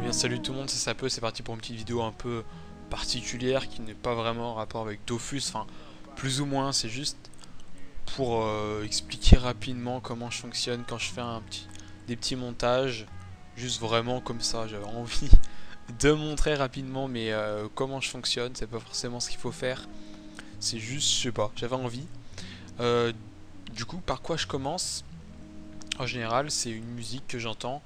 bien salut tout le monde, c'est Sapeux, c'est parti pour une petite vidéo un peu particulière qui n'est pas vraiment en rapport avec Dofus, enfin plus ou moins, c'est juste pour expliquer rapidement comment je fonctionne quand je fais des petits montages, juste vraiment comme ça, j'avais envie de montrer rapidement mais comment je fonctionne, c'est pas forcément ce qu'il faut faire, c'est juste, je sais pas, j'avais envie. Euh, du coup, par quoi je commence? En général, c'est une musique que j'entends.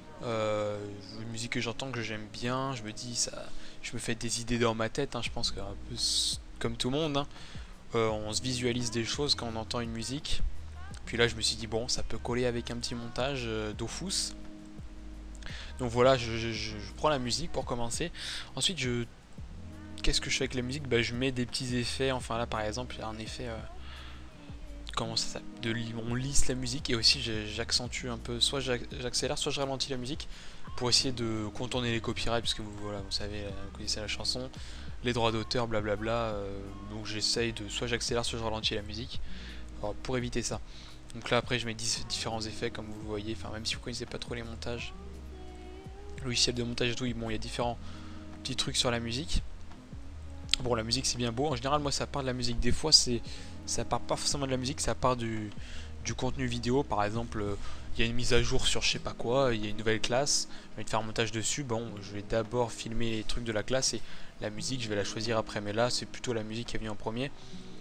Une musique que j'entends que j'aime bien, je me dis ça, je me fais des idées dans ma tête, hein, je pense que un peu comme tout le monde, hein, on se visualise des choses quand on entend une musique. Puis là je me suis dit bon ça peut coller avec un petit montage Dofus. Donc voilà je prends la musique pour commencer. Ensuite qu'est-ce que je fais avec la musique? Bah, je mets des petits effets, enfin là par exemple il y a un effet comment ça s'appelle, on lisse la musique et aussi j'accentue un peu, soit j'accélère soit je ralentis la musique pour essayer de contourner les copyrights parce que voilà, vous savez, vous connaissez la chanson, les droits d'auteur, blablabla, donc j'essaye de soit j'accélère soit je ralentis la musique pour éviter ça. Donc là après je mets différents effets comme vous voyez, enfin même si vous connaissez pas trop les montages, logiciel de montage et tout, bon il y a différents petits trucs sur la musique. Bon la musique c'est bien beau, en général moi ça part de la musique, des fois ça part pas forcément de la musique, ça part du contenu vidéo, par exemple il y a une mise à jour sur je sais pas quoi, il y a une nouvelle classe, je vais faire un montage dessus, bon je vais d'abord filmer les trucs de la classe et la musique je vais la choisir après, mais là c'est plutôt la musique qui est venue en premier.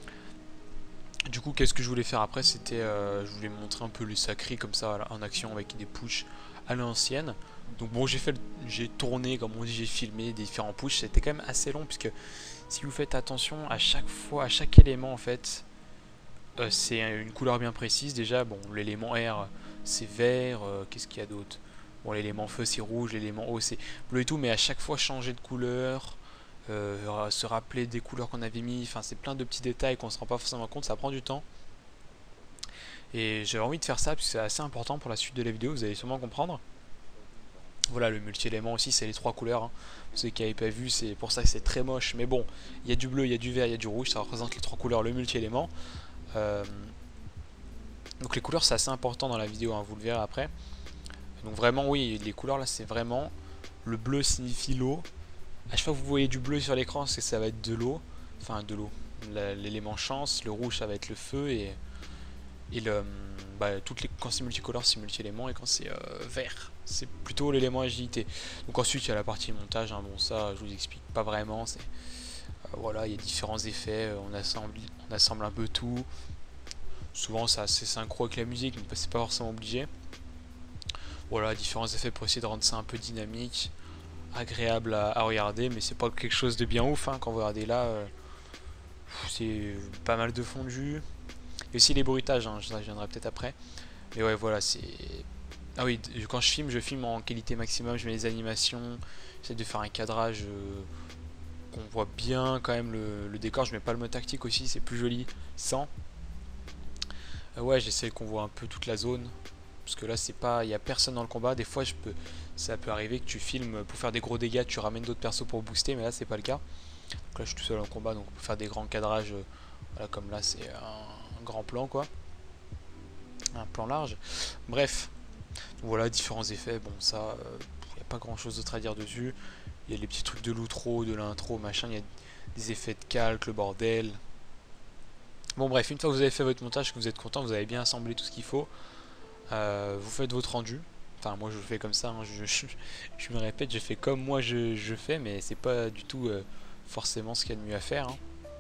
Du coup qu'est-ce que je voulais faire après, c'était je voulais montrer un peu les sacrés comme ça voilà, en action avec des pushs à l'ancienne. Donc bon j'ai tourné comme on dit, j'ai filmé des différents pushs, c'était quand même assez long puisque si vous faites attention à chaque fois, à chaque élément en fait, c'est une couleur bien précise. Déjà, bon, l'élément R c'est vert, qu'est-ce qu'il y a d'autre? Bon, l'élément feu c'est rouge, l'élément eau c'est bleu et tout, mais à chaque fois changer de couleur, se rappeler des couleurs qu'on avait mis, enfin c'est plein de petits détails qu'on se rend pas forcément compte, ça prend du temps. Et j'avais envie de faire ça parce que c'est assez important pour la suite de la vidéo, vous allez sûrement comprendre. Voilà, le multi-élément aussi, c'est les trois couleurs, hein. Ceux qui n'avaient pas vu, c'est pour ça que c'est très moche. Mais bon, il y a du bleu, il y a du vert, il y a du rouge, ça représente les trois couleurs, le multi-élément. Euh, donc les couleurs, c'est assez important dans la vidéo, hein, vous le verrez après. Donc vraiment, oui, les couleurs là, c'est vraiment... Le bleu signifie l'eau. À chaque fois que vous voyez du bleu sur l'écran, c'est que ça va être de l'eau. Enfin, de l'eau. L'élément chance, le rouge, ça va être le feu, et quand c'est multicolore c'est multi-élément, et quand c'est vert c'est plutôt l'élément agilité. Donc ensuite il y a la partie montage, hein. Bon ça je vous explique pas vraiment, voilà, il y a différents effets, on assemble un peu tout. Souvent c'est assez synchro avec la musique mais c'est pas forcément obligé. Voilà, différents effets pour essayer de rendre ça un peu dynamique, agréable à regarder, mais c'est pas quelque chose de bien ouf, hein. Quand vous regardez là, c'est pas mal de fondu. Et aussi les bruitages, hein, je viendrai peut-être après. Mais ouais, voilà, c'est... Ah oui, quand je filme en qualité maximum, je mets les animations, j'essaie de faire un cadrage qu'on voit bien quand même le décor. Je mets pas le mode tactique aussi, c'est plus joli sans. Ouais, j'essaie qu'on voit un peu toute la zone. Parce que là, c'est pas, il y a personne dans le combat. Des fois, ça peut arriver que tu filmes pour faire des gros dégâts, tu ramènes d'autres persos pour booster, mais là, c'est pas le cas. Donc là, je suis tout seul en combat, donc pour faire des grands cadrages, voilà, comme là, c'est un grand plan, quoi. Un plan large. Bref, voilà, différents effets. Bon, ça, il n'y a pas grand chose d'autre à dire dessus. Il y a les petits trucs de l'outro, de l'intro, machin. Il y a des effets de calque, le bordel. Bon, bref, une fois que vous avez fait votre montage, que vous êtes content, vous avez bien assemblé tout ce qu'il faut, vous faites votre rendu. Enfin, moi je le fais comme ça, hein. Je me répète, je fais comme moi je fais, mais c'est pas du tout forcément ce qu'il y a de mieux à faire, hein.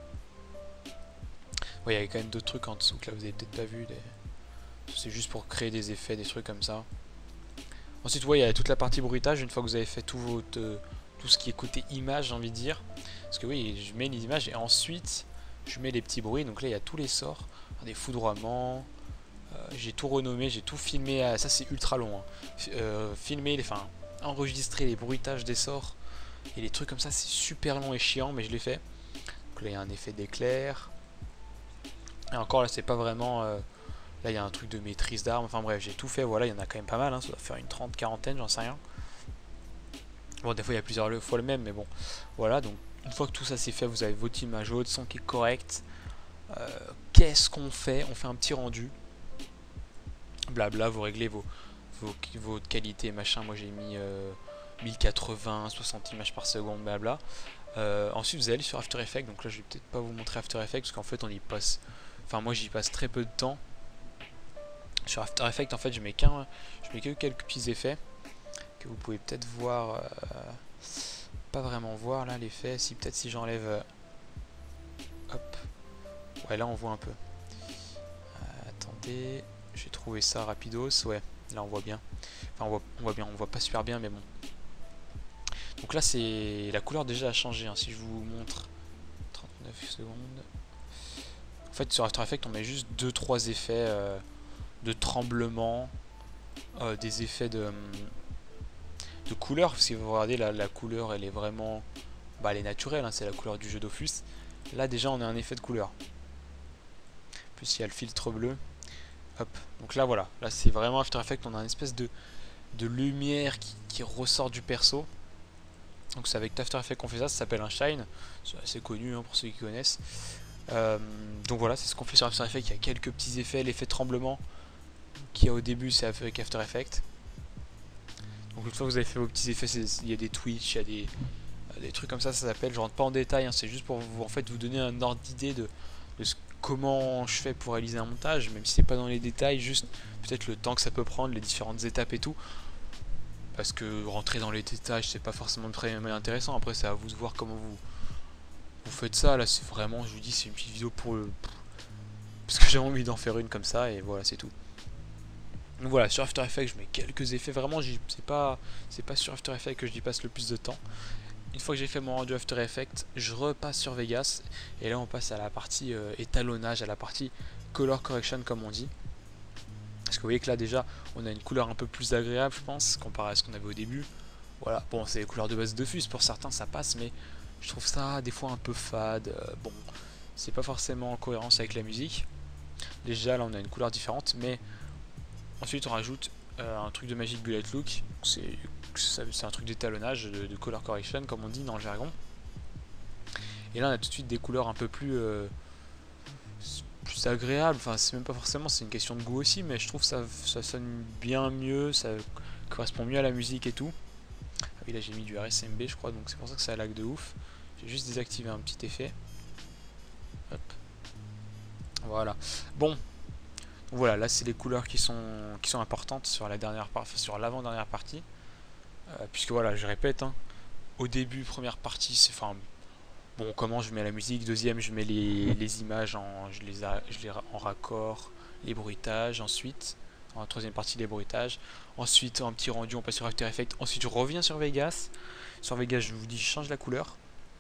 Ouais, il y a quand même d'autres trucs en dessous que là vous avez peut-être pas vu. C'est juste pour créer des effets, des trucs comme ça. Ensuite, ouais, il y a toute la partie bruitage, une fois que vous avez fait tout ce qui est côté image, j'ai envie de dire. Parce que oui, je mets les images et ensuite je mets les petits bruits. Donc là, il y a tous les sorts, des foudroiements. J'ai tout renommé, j'ai tout filmé. Ça, c'est ultra long, hein. Enfin, enregistrer les bruitages des sorts et les trucs comme ça, c'est super long et chiant, mais je l'ai fait. Donc là, il y a un effet d'éclair. Et encore là, c'est pas vraiment. Là, il y a un truc de maîtrise d'armes. Enfin bref, j'ai tout fait. Voilà, il y en a quand même pas mal, hein. Ça doit faire une quarantaine, j'en sais rien. Bon, des fois, il y a plusieurs fois le même, mais bon. Voilà, donc une fois que tout ça c'est fait, vous avez votre image haute, son qui est correct. Qu'est-ce qu'on fait? On fait un petit rendu. Blabla, vous réglez votre qualité, machin. Moi, j'ai mis 1080, 60 images par seconde, blabla. Ensuite vous allez sur After Effects, donc là je vais peut-être pas vous montrer After Effects parce qu'en fait on y passe, enfin moi j'y passe très peu de temps. Sur After Effects en fait je mets que quelques petits effets que vous pouvez peut-être voir, pas vraiment voir là l'effet, si peut-être si j'enlève, hop, ouais là on voit un peu. Attendez, j'ai trouvé ça rapidos, ouais, là on voit bien. Enfin on voit bien, on voit pas super bien mais bon. Donc là c'est la couleur déjà a changé, hein. Si je vous montre 39 secondes. En fait sur After Effects on met juste 2-3 effets de tremblement, des effets de couleur. Si vous regardez la couleur elle est vraiment, bah, elle est naturelle, hein, c'est la couleur du jeu Dofus. Là déjà on a un effet de couleur. Plus il y a le filtre bleu. Hop. Donc là voilà, là c'est vraiment After Effects, on a une espèce de lumière qui ressort du perso. Donc c'est avec After Effects qu'on fait ça, ça s'appelle un shine, c'est assez connu, hein, pour ceux qui connaissent. Donc voilà, c'est ce qu'on fait sur After Effects, il y a quelques petits effets, l'effet tremblement qu'il y a au début c'est avec After Effects. Donc une fois que vous avez fait vos petits effets, il y a des Twitch, il y a des trucs comme ça s'appelle, je rentre pas en détail, hein, c'est juste pour vous, en fait, vous donner un ordre d'idée de comment je fais pour réaliser un montage, même si c'est pas dans les détails, juste peut-être le temps que ça peut prendre, les différentes étapes et tout. Parce que rentrer dans les détails c'est pas forcément très intéressant, après c'est à vous de voir comment vous faites ça. Là c'est vraiment, je vous dis, c'est une petite vidéo parce que j'ai envie d'en faire une comme ça et voilà c'est tout. Donc voilà, sur After Effects je mets quelques effets, vraiment c'est pas sur After Effects que j'y passe le plus de temps. Une fois que j'ai fait mon rendu After Effects, je repasse sur Vegas et là on passe à la partie étalonnage, à la partie color correction comme on dit. Parce que vous voyez que là déjà on a une couleur un peu plus agréable je pense comparé à ce qu'on avait au début. Voilà, bon c'est les couleurs de base de Dofus, pour certains ça passe mais je trouve ça des fois un peu fade. Bon, c'est pas forcément en cohérence avec la musique. Déjà là on a une couleur différente, mais ensuite on rajoute un truc de Magic Bullet Look. C'est un truc d'étalonnage, de color correction comme on dit dans le jargon. Et là on a tout de suite des couleurs un peu plus agréable, enfin c'est même pas forcément, c'est une question de goût aussi, mais je trouve ça sonne bien mieux, ça correspond mieux à la musique et tout. Ah oui là j'ai mis du RSMB je crois, donc c'est pour ça que ça lag de ouf. J'ai juste désactivé un petit effet. Hop. Voilà. Bon, voilà, là c'est les couleurs qui sont importantes sur la sur l'avant-dernière partie. Puisque voilà, je répète, hein, au début, première partie, c'est enfin. Bon, comment je mets la musique, deuxième je mets les images je les en raccord, les bruitages, ensuite en troisième partie les bruitages, ensuite en petit rendu on passe sur After Effects, ensuite je reviens sur Vegas. Sur Vegas je vous dis je change la couleur.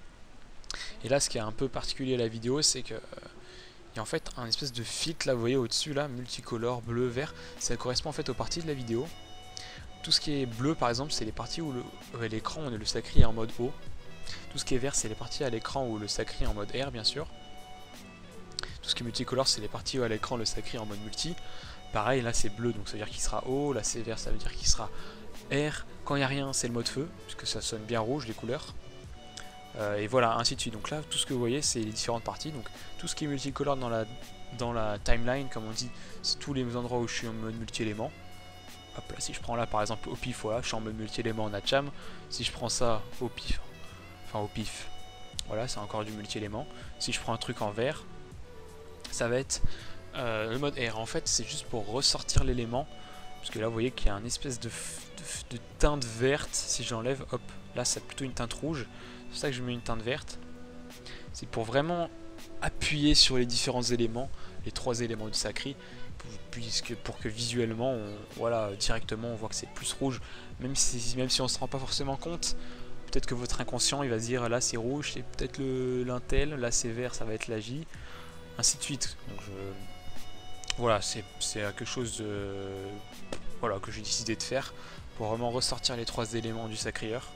Et là ce qui est un peu particulier à la vidéo c'est que il y a en fait un espèce de filtre là, vous voyez au-dessus là, multicolore, bleu, vert, ça correspond en fait aux parties de la vidéo. Tout ce qui est bleu par exemple c'est les parties où l'écran on le sacré est en mode haut. Tout ce qui est vert c'est les parties à l'écran où le sacré est en mode R bien sûr. Tout ce qui est multicolore c'est les parties où à l'écran le sacré est en mode multi. Pareil là c'est bleu donc ça veut dire qu'il sera haut, là c'est vert ça veut dire qu'il sera R. Quand il n'y a rien c'est le mode feu, puisque ça sonne bien rouge les couleurs. Et voilà ainsi de suite. Donc là tout ce que vous voyez c'est les différentes parties. Donc tout ce qui est multicolore dans la timeline comme on dit, c'est tous les endroits où je suis en mode multi-élément. Hop là si je prends là par exemple au pif, voilà je suis en mode multi-élément en Hatcham. Si je prends ça au pif, enfin au pif, voilà c'est encore du multi-élément. Si je prends un truc en vert, ça va être le mode R. En fait c'est juste pour ressortir l'élément, parce que là vous voyez qu'il y a un espèce de teinte verte. Si j'enlève, hop, là c'est plutôt une teinte rouge, c'est pour ça que je mets une teinte verte. C'est pour vraiment appuyer sur les différents éléments, les trois éléments du sacré, pour que visuellement voilà, directement on voit que c'est plus rouge, même si on se rend pas forcément compte. Peut-être que votre inconscient il va se dire là c'est rouge, c'est peut-être l'intel, là c'est vert, ça va être la J, ainsi de suite. Donc voilà, c'est quelque chose voilà, que j'ai décidé de faire pour vraiment ressortir les trois éléments du sacrieur.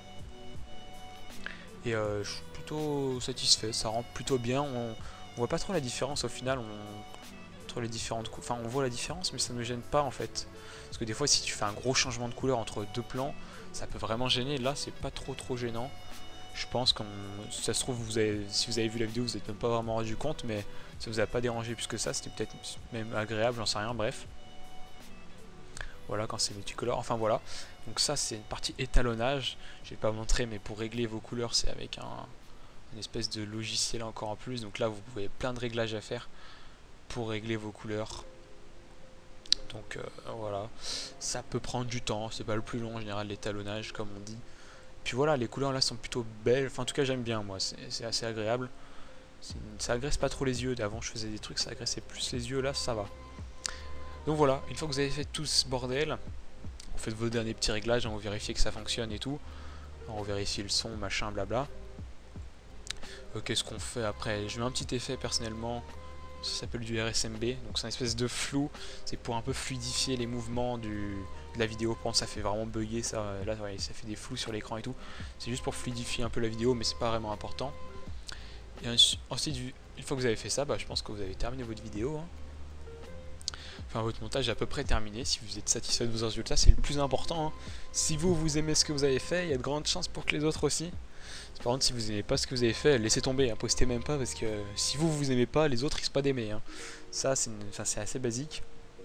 Et je suis plutôt satisfait, ça rend plutôt bien. On voit pas trop la différence au final entre les différentes enfin on voit la différence mais ça ne me gêne pas en fait. Parce que des fois si tu fais un gros changement de couleur entre deux plans, ça peut vraiment gêner. Là c'est pas trop gênant. Je pense que si ça se trouve si vous avez vu la vidéo vous n'êtes même pas vraiment rendu compte, mais ça vous a pas dérangé plus que ça, c'était peut-être même agréable, j'en sais rien, bref. Voilà, quand c'est multicolore, enfin voilà. Donc ça c'est une partie étalonnage, je vais pas montrer, mais pour régler vos couleurs c'est avec une espèce de logiciel encore en plus. Donc là vous pouvez plein de réglages à faire pour régler vos couleurs. Donc voilà, ça peut prendre du temps, c'est pas le plus long en général l'étalonnage comme on dit. Puis voilà, les couleurs là sont plutôt belles, enfin en tout cas j'aime bien moi, c'est assez agréable. Ça agresse pas trop les yeux, avant je faisais des trucs, ça agressait plus les yeux, là ça va. Donc voilà, une fois que vous avez fait tout ce bordel, vous faites vos derniers petits réglages, on va vérifier que ça fonctionne et tout. On va vérifier le son, machin, blabla. Qu'est-ce qu'on fait après? Je mets un petit effet personnellement, ça s'appelle du RSMB, donc c'est une espèce de flou, c'est pour un peu fluidifier les mouvements de la vidéo. Par contre ça fait vraiment bugger ça, là ouais, ça fait des flous sur l'écran et tout. C'est juste pour fluidifier un peu la vidéo, mais c'est pas vraiment important. Et ensuite, une fois que vous avez fait ça, bah, je pense que vous avez terminé votre vidéo. Hein. Enfin, votre montage est à peu près terminé. Si vous êtes satisfait de vos résultats, c'est le plus important. Hein. Si vous aimez ce que vous avez fait, il y a de grandes chances pour que les autres aussi. Par contre, si vous n'aimez pas ce que vous avez fait, laissez tomber, hein, postez même pas, parce que si vous aimez pas, les autres risquent pas d'aimer. Hein. Ça, c'est assez basique.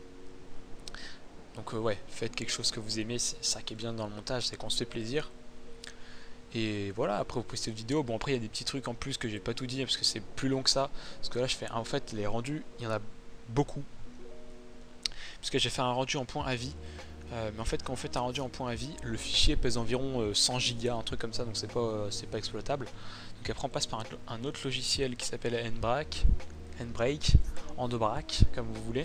Donc ouais, faites quelque chose que vous aimez, c'est ça qui est bien dans le montage, c'est qu'on se fait plaisir. Et voilà, après vous postez une vidéo. Bon, après il y a des petits trucs en plus que j'ai pas tout dit parce que c'est plus long que ça. Parce que là je fais en fait les rendus, il y en a beaucoup. Parce que j'ai fait un rendu en point à vie. Mais en fait quand vous faites un rendu en point à vie, le fichier pèse environ 100 gigas, un truc comme ça, donc c'est pas exploitable. Donc après on passe par un autre logiciel qui s'appelle Nbrake, Endobrack, comme vous voulez.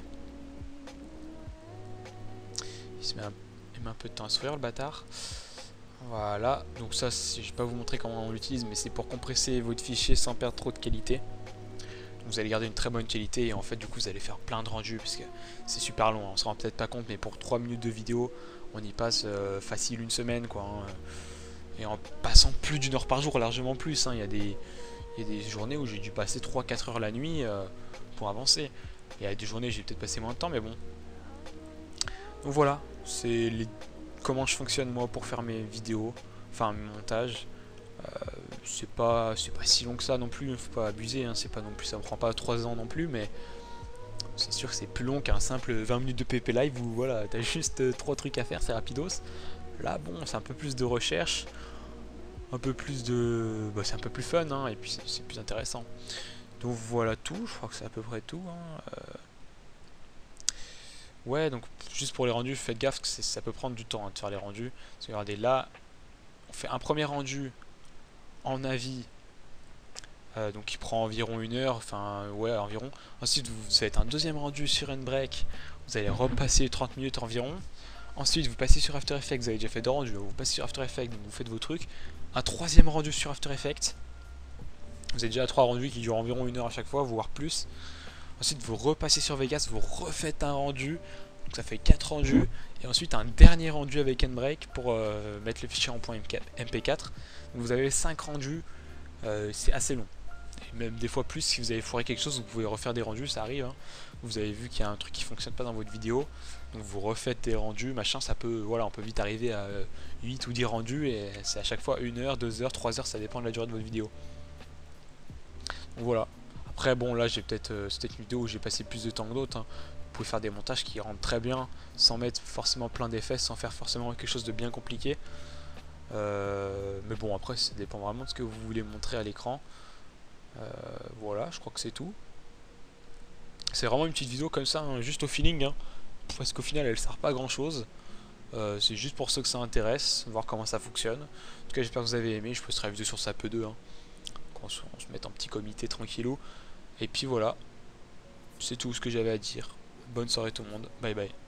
Il met un peu de temps à s'ouvrir le bâtard. Voilà, donc ça je vais pas vous montrer comment on l'utilise, mais c'est pour compresser votre fichier sans perdre trop de qualité. Donc vous allez garder une très bonne qualité et en fait du coup vous allez faire plein de rendus parce que c'est super long, hein. On se rend peut-être pas compte, mais pour 3 minutes de vidéo on y passe facile une semaine quoi, hein. Et en passant plus d'une heure par jour, largement plus, hein. Il y a des journées où j'ai dû passer 3-4 heures la nuit pour avancer. Il y a des journées où j'ai peut-être passé moins de temps, mais bon. Donc voilà, c'est comment je fonctionne moi pour faire mes vidéos, enfin mes montages. C'est pas si long que ça non plus, faut pas abuser, hein, c'est pas non plus, ça me prend pas 3 ans non plus, mais c'est sûr que c'est plus long qu'un simple 20 minutes de PP live où voilà, t'as juste 3 trucs à faire, c'est rapidos. Là bon, c'est un peu plus de recherche, un peu plus de... Bah, c'est un peu plus fun, hein, et puis c'est plus intéressant. Donc voilà tout, je crois que c'est à peu près tout. Hein. Ouais, donc juste pour les rendus, faites gaffe que ça peut prendre du temps hein, de faire les rendus. Parce que regardez, là, on fait un premier rendu en avis, donc qui prend environ 1 heure, enfin ouais environ. Ensuite vous faites un deuxième rendu sur Nbrake, vous allez repasser 30 minutes environ. Ensuite vous passez sur After Effects, vous avez déjà fait 2 rendus, vous passez sur After Effects, donc vous faites vos trucs. Un troisième rendu sur After Effects, vous avez déjà 3 rendus qui durent environ 1 heure à chaque fois, voire plus. Ensuite vous repassez sur Vegas, vous refaites un rendu, donc ça fait 4 rendus. Et ensuite un dernier rendu avec Nbrake pour mettre le fichier en point MP4. Donc vous avez 5 rendus, c'est assez long. Et même des fois plus, si vous avez foiré quelque chose, vous pouvez refaire des rendus, ça arrive. Hein. Vous avez vu qu'il y a un truc qui fonctionne pas dans votre vidéo, donc vous refaites des rendus, machin, ça peut, voilà, on peut vite arriver à 8 ou 10 rendus, et c'est à chaque fois 1 heure, 2 heures, 3 heures, ça dépend de la durée de votre vidéo. Donc voilà. Après bon là j'ai peut-être c'était une vidéo où j'ai passé plus de temps que d'autres. Hein. Vous pouvez faire des montages qui rendent très bien, sans mettre forcément plein d'effets, sans faire forcément quelque chose de bien compliqué. Mais bon après ça dépend vraiment de ce que vous voulez montrer à l'écran. Voilà, je crois que c'est tout. C'est vraiment une petite vidéo comme ça, hein, juste au feeling, hein, parce qu'au final elle sert pas à grand chose. C'est juste pour ceux que ça intéresse, voir comment ça fonctionne. En tout cas j'espère que vous avez aimé, je posterai une vidéo sur SAPE 2. Hein, on se met en petit comité tranquillou. Et puis voilà, c'est tout ce que j'avais à dire. Bonne soirée tout le monde, bye bye.